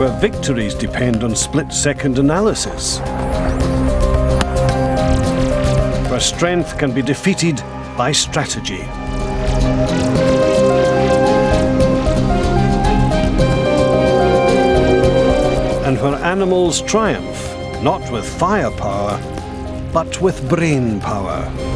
where victories depend on split-second analysis, where strength can be defeated by strategy. And where animals triumph, not with firepower, but with brain power.